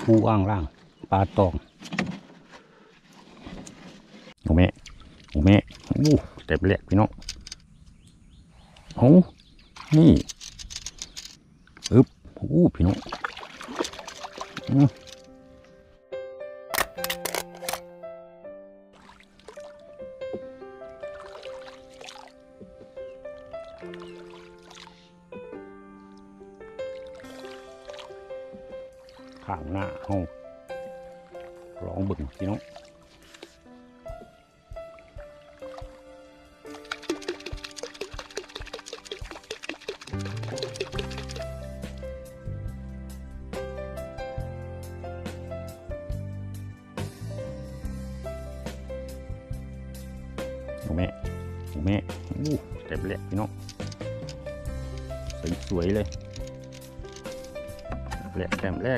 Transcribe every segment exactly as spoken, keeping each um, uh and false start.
คู่อ่างล่างปลาตองโอ้แม่โอ้แม่อู้เต็มเลยพี่น้องโอ้นี่อึบอู้พี่น้องข้างหน้าห้องร้องบึ่งพี่น้องโอ้แม่โอ้แม่อู้เต็มเลยพี่น้องสวยๆเลยแหลกแต้มแรก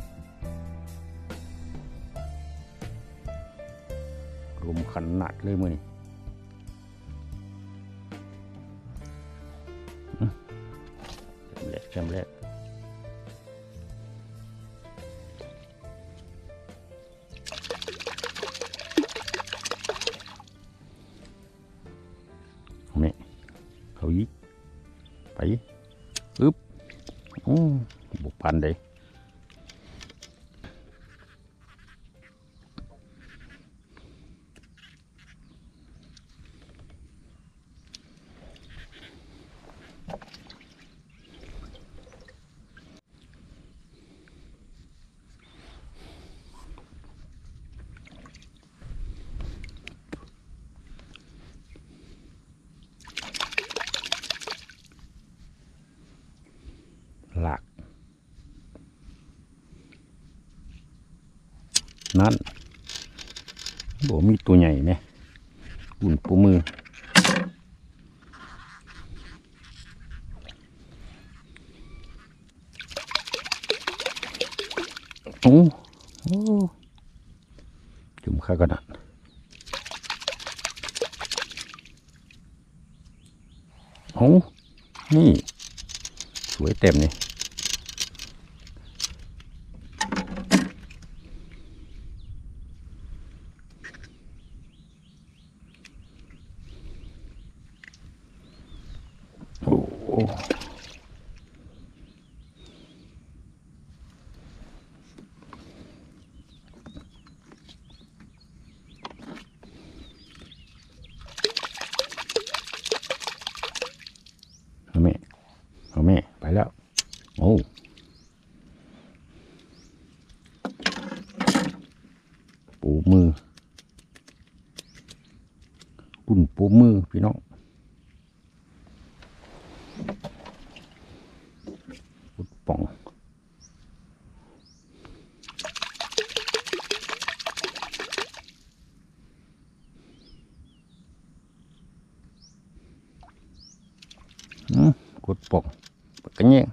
ลมขันหนักเลยมือนี่แหลกแต้มแรกนี่เขายิไปอึ๊บโอ้บุกพันเลยหลักนั่นบอกมีตัวใหญ่ไหมอุ่นปูมือโอ้โอ้จุ่มข้ากระดาษโอ้นี่สวยเต็มเลยโอ้เอาแม่เอาแม่ไปแล้วโอ้ปูมืออุ่นปูมือพี่น้องปุดป่องอืมกดป่องปากกันเนี่ย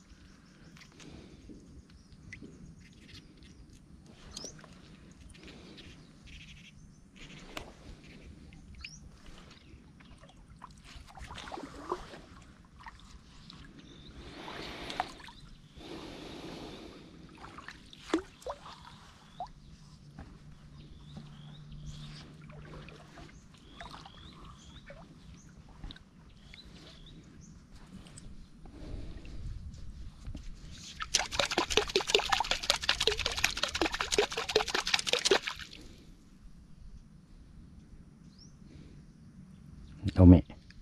เอาแม่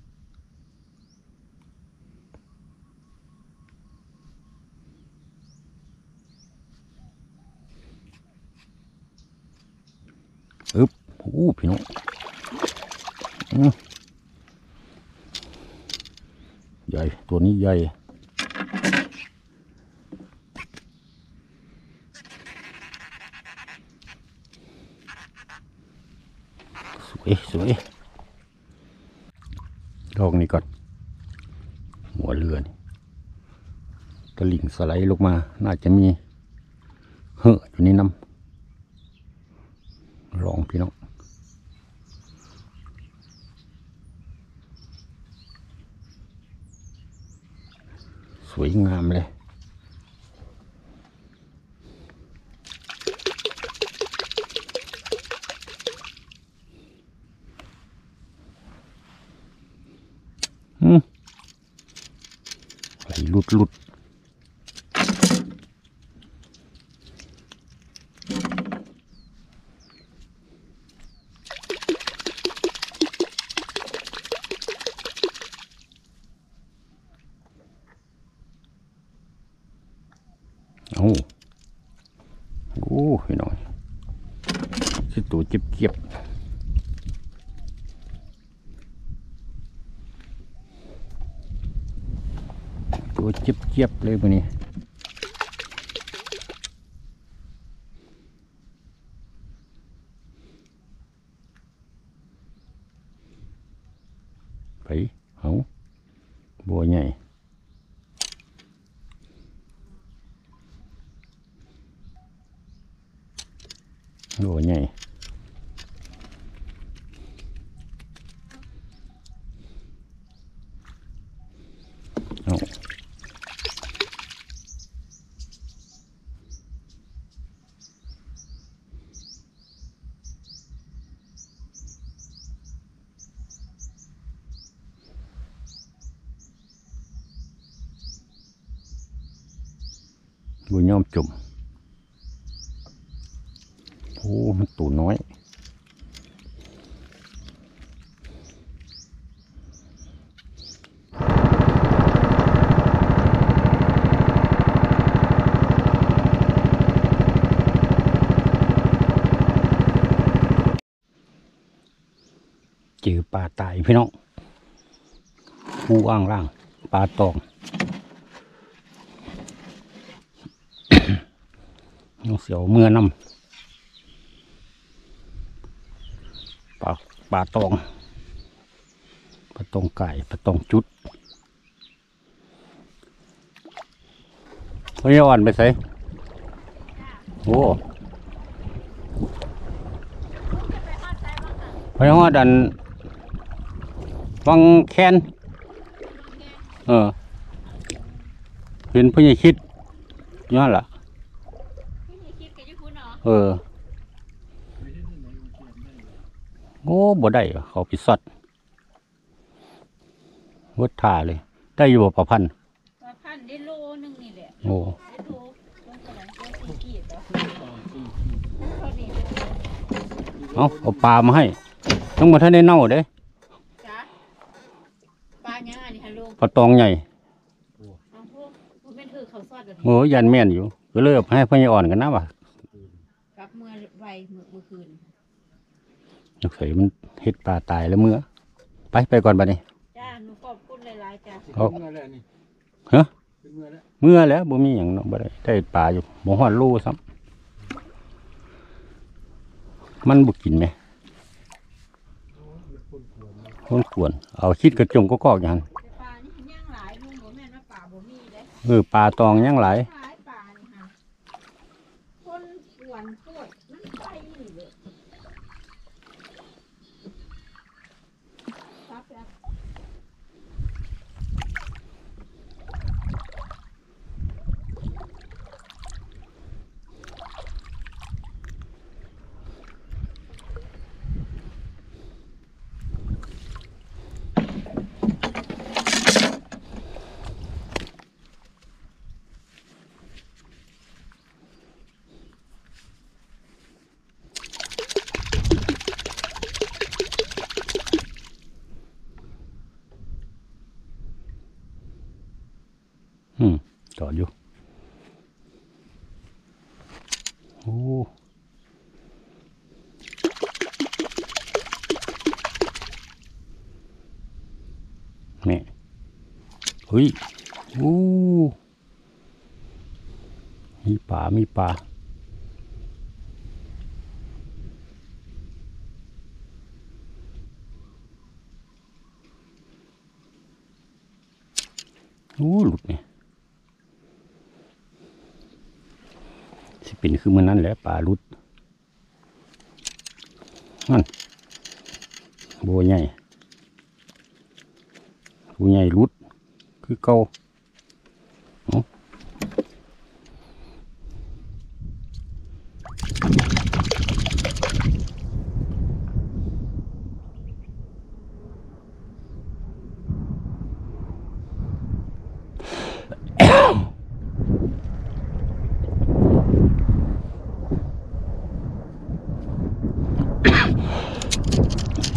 อึ๊บอู้พี่น้องใหญ่ตัวนี้ใหญ่สวยสวยลองนี่ก่อนหัวเรือนี่ตะลิ่งสไลด์ลงมาน่าจะมีเห่ออยู่ในน้ำลองพี่น้องสวยงามเลยดหลุดโอ้โอ้พี่น้อยสิตัวเจ็บเจ็บตัวเจ็บเจ็บเลยพวกนี้ไปเอาบัวใหญ่บัวใหญ่เอาบัวยอมจมโอ้มันตัวน้อยเจอปลาตายพี่น้องผู้อ่างล่างปลาตองน้องเสียวเมื่อนำปลาปลาตองปลาตองไก่ปลาตองจุดเขาจะอ่อนไปใส่โอ้พยาว่าดันวังแคนเออเห็นพญาคิดย้อนล่ะเออโอ้บ่ได้เขาพิซซ่าวัดท่าเลยได้อยู่บ่ประพันธ์ประพันธ์ได้โลนึงนี่แหละโอ้เอาเอาปลามาให้ต้องมาท่านได้เน่าเด้จ้ะปลาเนี่ยนี่ฮัลโหลปลาตองใหญ่เอาพวกพวกแม่นถือเขาซอดแบบนี้โอ้ยันแม่นอยู่ก็เลยให้พญาอ่อนกันนะว่ะกับเมื่อไวเมื่อเมื่อคืนสงสัยมันเฮ็ดปลาตายแล้วเมื่อไปไปก่อนบัดนี้จ้าหนูขอบคุณหลายๆจ้ะเอาฮะเมื่อแล้วบ่มีหยังเนาะบ่ได้ได้ปลาอยู่บ่ฮอดโลซ้ำมันบ่กินไหมคนควรเอาคิดกระจงก็กอกอย่างนั้นปลานี่ย่างหลายลุงบ่แม่นว่าปลาบ่มีเด้เออปลาตองย่างหลายปลานี่ค่ะคนหวนปวดมันไปนี่เลยครับครับอืมจอดอยู่โอ้นี่เฮ้ยโอ้มีปลามีปลาโอ้หลุดเนี่ยสิเป็นคือมันนั่นแหละปลาหลุดนั่นบัวใหญ่บัวใหญ่หลุดคือเก่า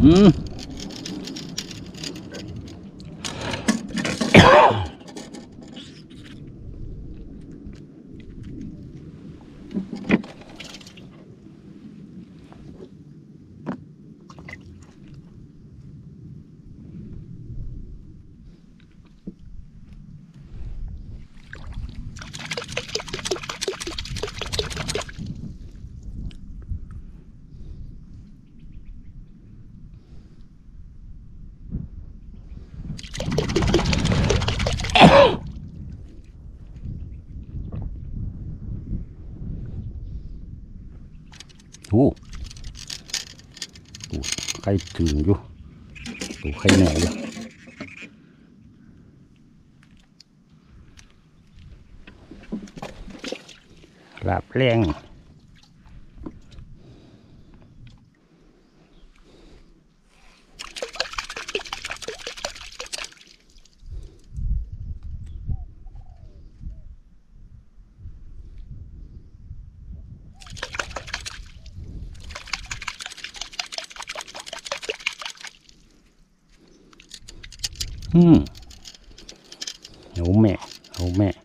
อืมโอ้ตัวไข่ถึงอยู่ตัวไข่แหน่อยู่ลาบแรงอืมเอาแม่เอาแม่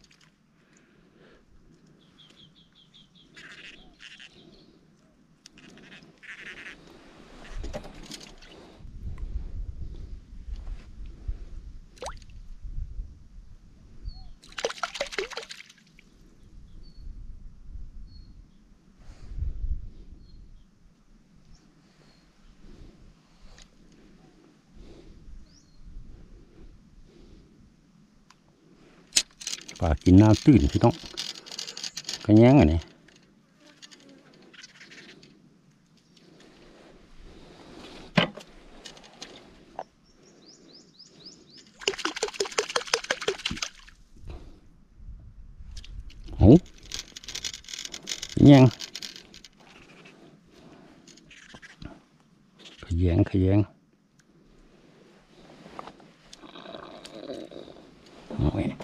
ปลากินน้ำตื้นพี่น้องกระแยงอันนี้โอ้แยงขยงขยงโอ้ย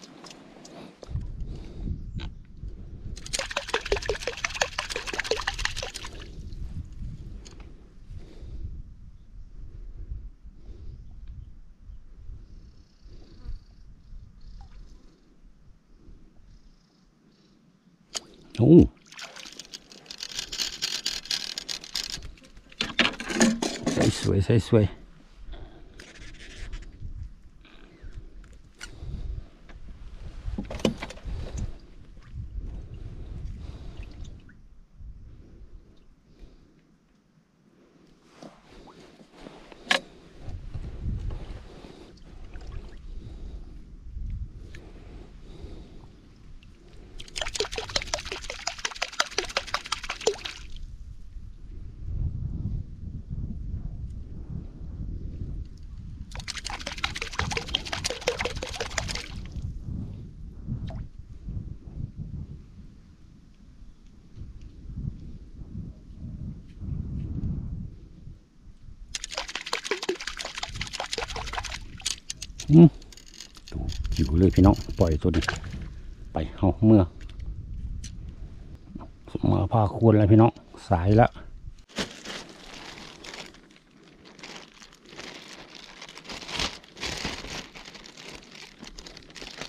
โอ้ใส่สวยใส่สวยอืมอยู่เลยพี่น้องปล่อยตัวนี้ไปเอาเมื่อมาพาควรเลยพี่น้องสายละ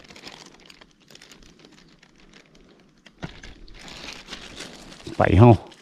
ไปเฮา